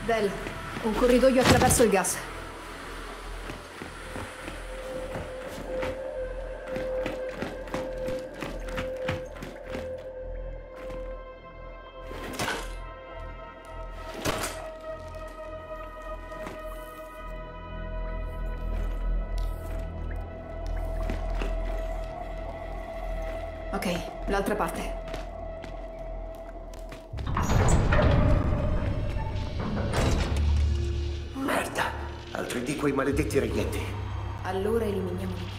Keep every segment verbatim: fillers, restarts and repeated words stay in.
Del, un corridoio attraverso il gas. Ok, l'altra parte. Merda! Altri di quei maledetti reietti. Allora eliminiamoli.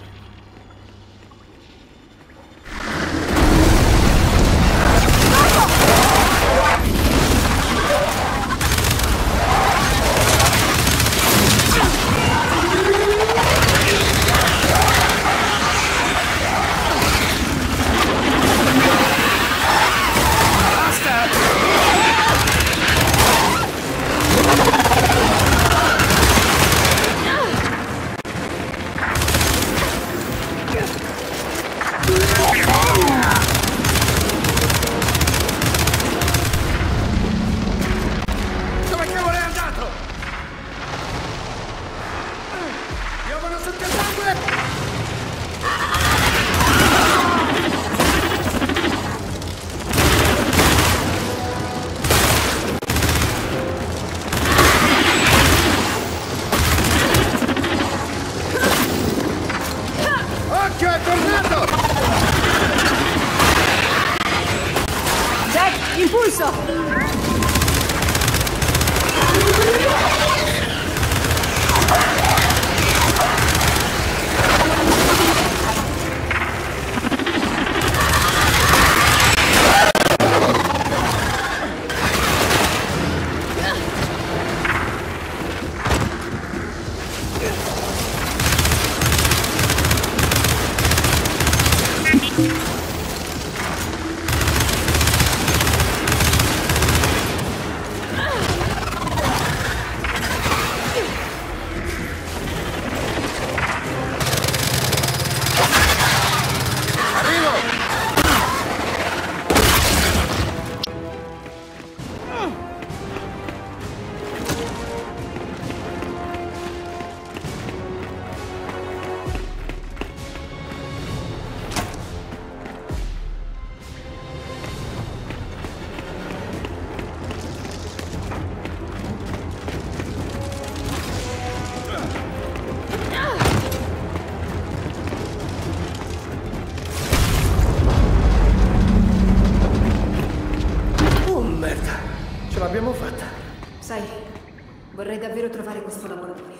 L'abbiamo fatta. Sai, vorrei davvero trovare questo laboratorio.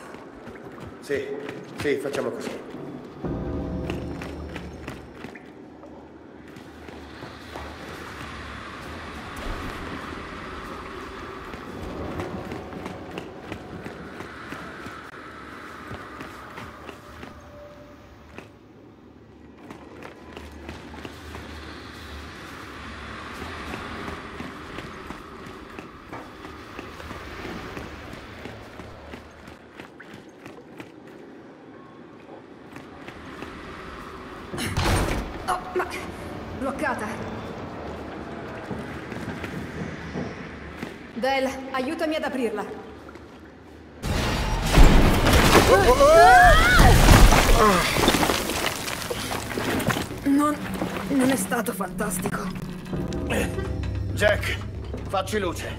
Sì, sì, facciamo così. Oh, ma... bloccata. Del, aiutami ad aprirla. Non... non è stato fantastico. Jack, facci luce.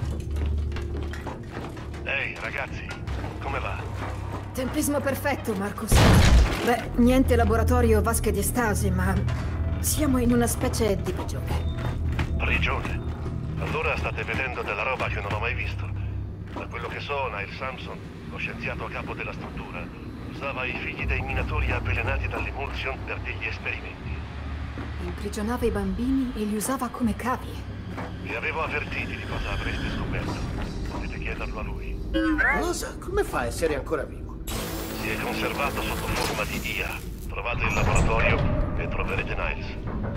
Ehi, ragazzi, come va? Tempismo perfetto, Marcus. Beh, niente laboratorio vasche di stasi, ma siamo in una specie di prigione. Prigione? Allora state vedendo della roba che non ho mai visto. Da quello che so, Niall Samson, lo scienziato a capo della struttura, usava i figli dei minatori avvelenati dall'emulsion per degli esperimenti. Imprigionava i bambini e li usava come cavi. Vi avevo avvertiti di cosa avreste scoperto. Potete chiederlo a lui. Cosa? Come fa a essere ancora vivo? Si è conservato sotto forma di I A. Trovate il laboratorio e troverete Niles.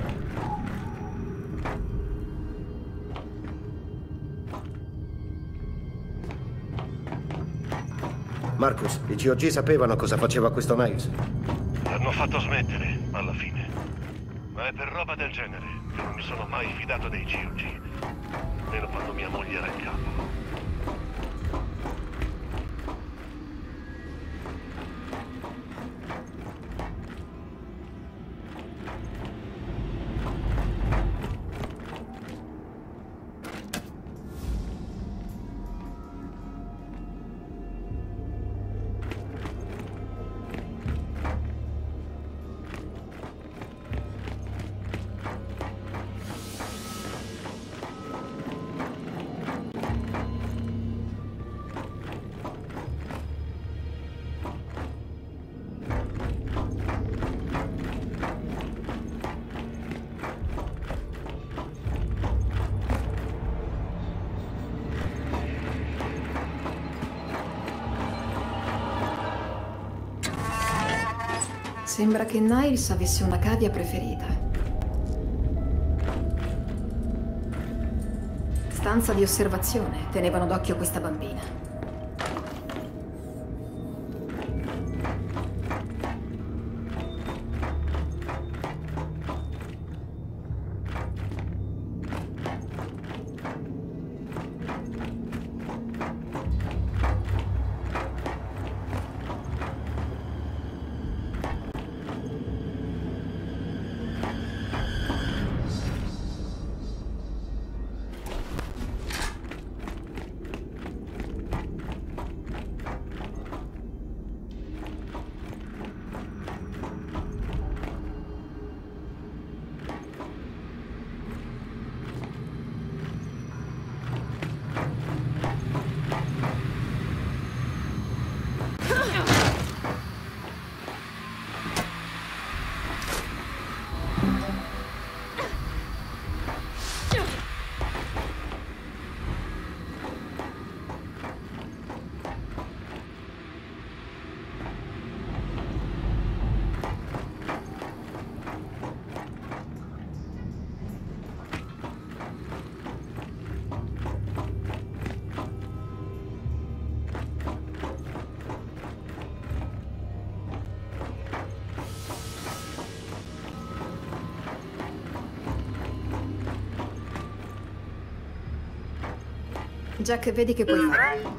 Marcus, i G O G sapevano cosa faceva questo Niles? L'hanno fatto smettere, alla fine. Ma è per roba del genere che non mi sono mai fidato dei G O G. Almeno quando mia moglie era in capo. Sembra che Niles avesse una cavia preferita. Stanza di osservazione. Tenevano d'occhio questa bambina. Jack, vedi che puoi fare.